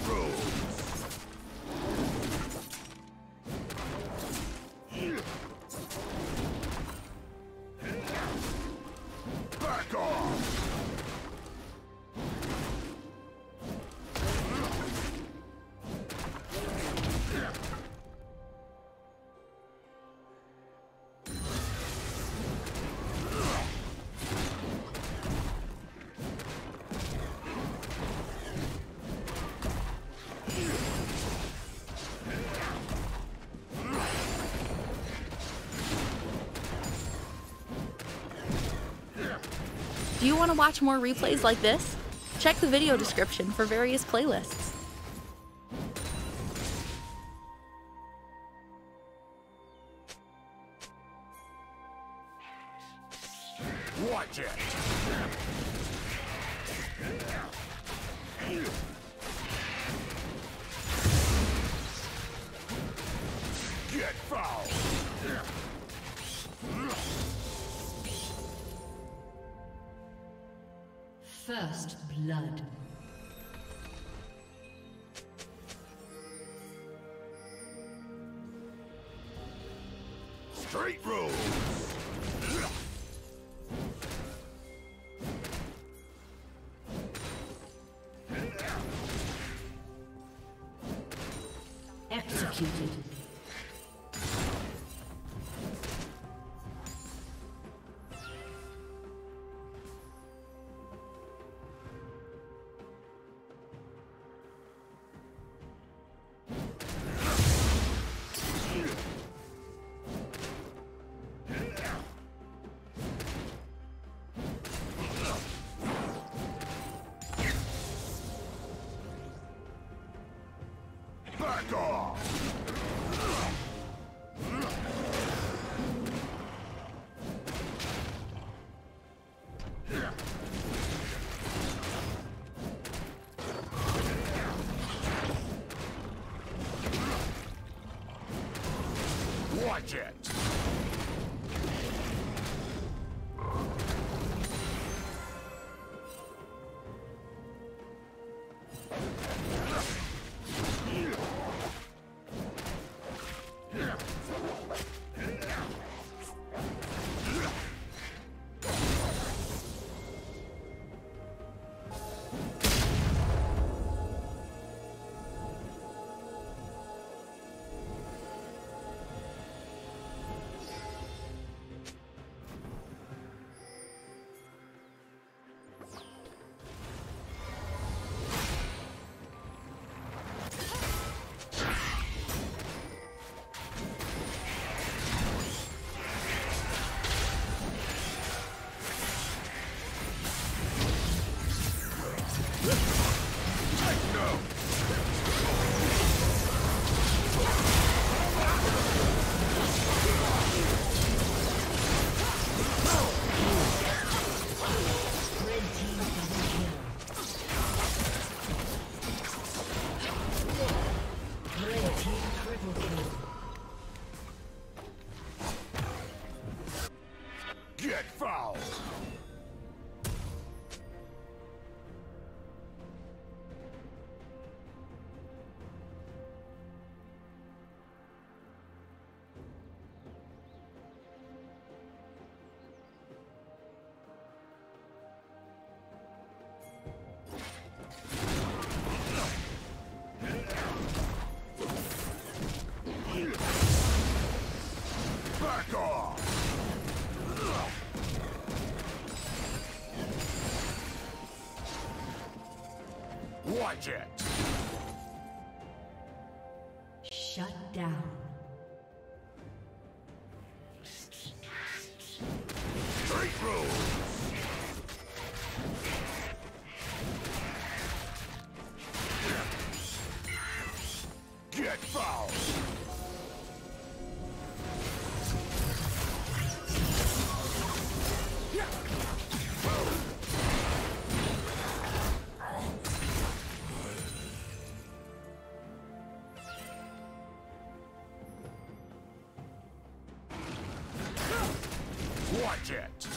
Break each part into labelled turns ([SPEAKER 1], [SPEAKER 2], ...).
[SPEAKER 1] rules. Back off.
[SPEAKER 2] Do you want to watch more replays like this? Check the video description for various playlists.
[SPEAKER 1] Watch it. Get fouled.
[SPEAKER 3] First blood.
[SPEAKER 1] Street rules.
[SPEAKER 3] Executed.
[SPEAKER 1] Back off. Watch it. Get fouled! Back off! Watch it!
[SPEAKER 3] Shut down.
[SPEAKER 1] Street rules! Get fouled! Watch it!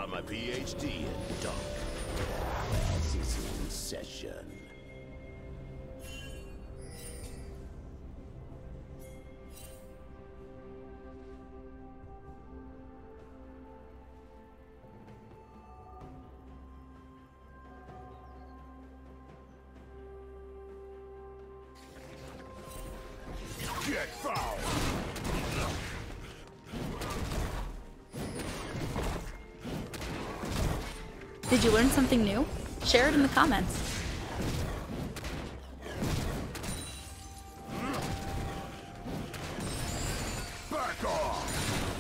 [SPEAKER 1] got my PhD in dunk. Class is in session. Get foul!
[SPEAKER 2] Did you learn something new? Share it in the comments.
[SPEAKER 1] Back off!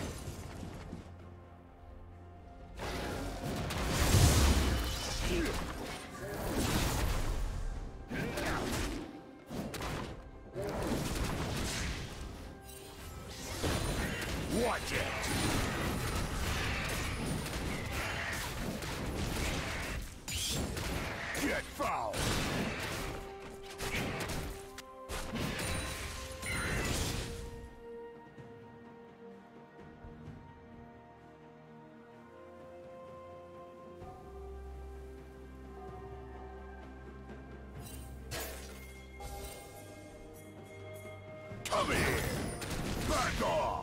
[SPEAKER 1] Watch it! Get foul! Come here! Back off!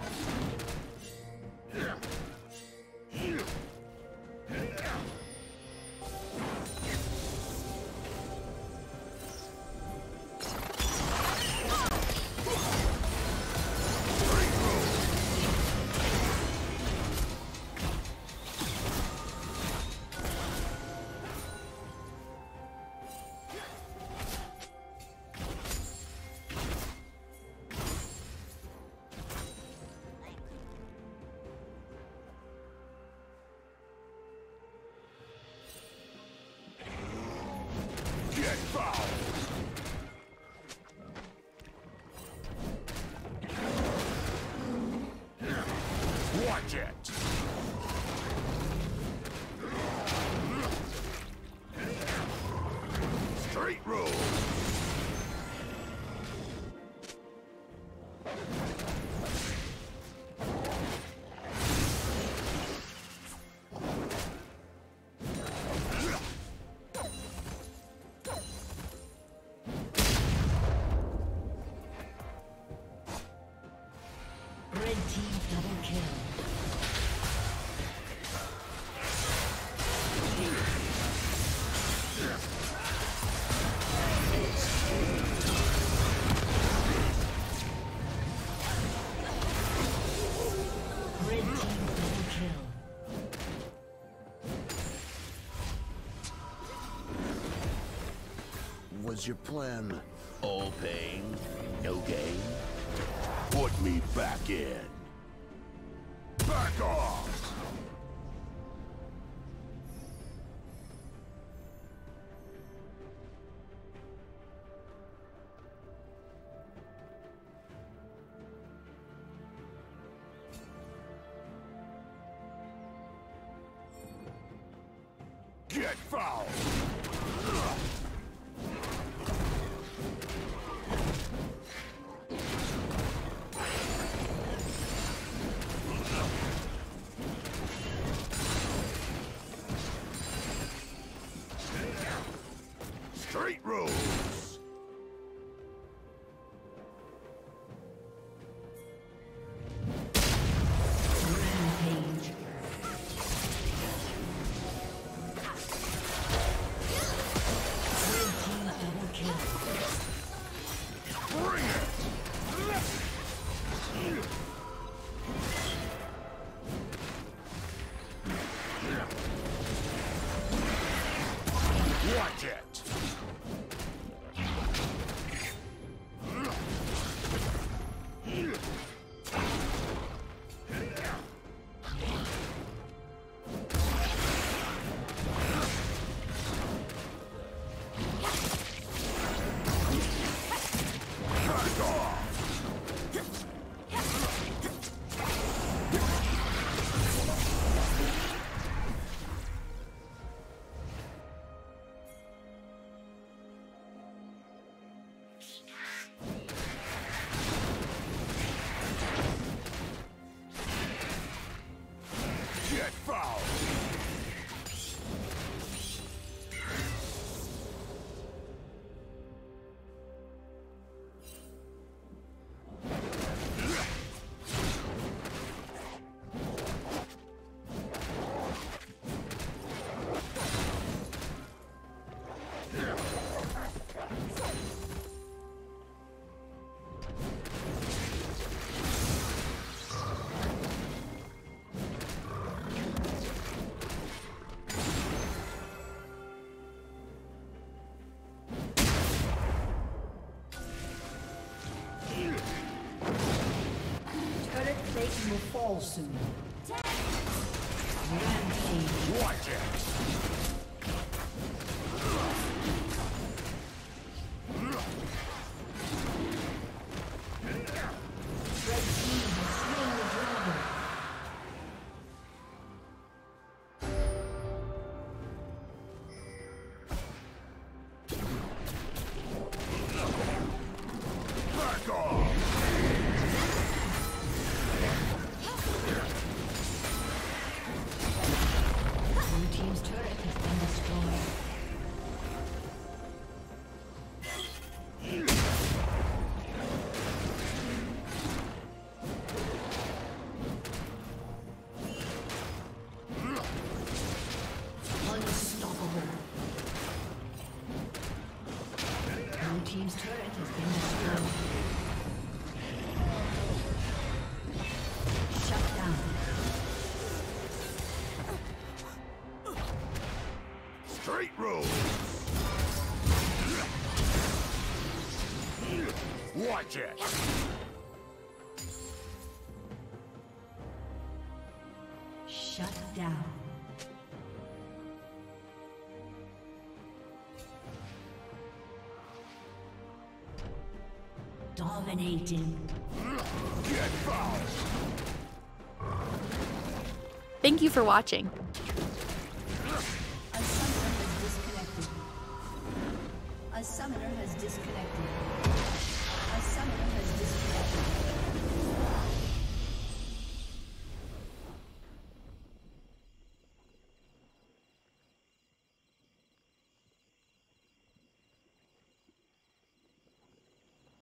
[SPEAKER 1] Get foul! Watch it! Straight roll!
[SPEAKER 3] Red team double kill. Red team double kill.
[SPEAKER 1] Was your plan all pain, no gain? Put me back in. Back off! Get foul! Straight rules!
[SPEAKER 3] Rampage. Satan will fall soon. Rampage.
[SPEAKER 1] Watch it!
[SPEAKER 3] Red team has slain the dragon.
[SPEAKER 1] Back off!
[SPEAKER 3] Blue team's turret has been destroyed. Unstoppable. Blue team's turret has been destroyed. Shut down.
[SPEAKER 1] Straight road! Watch it!
[SPEAKER 3] Shut down. Dominating.
[SPEAKER 1] Get foul!
[SPEAKER 2] Thank you for watching.
[SPEAKER 3] A summoner has disconnected. A summoner has disconnected.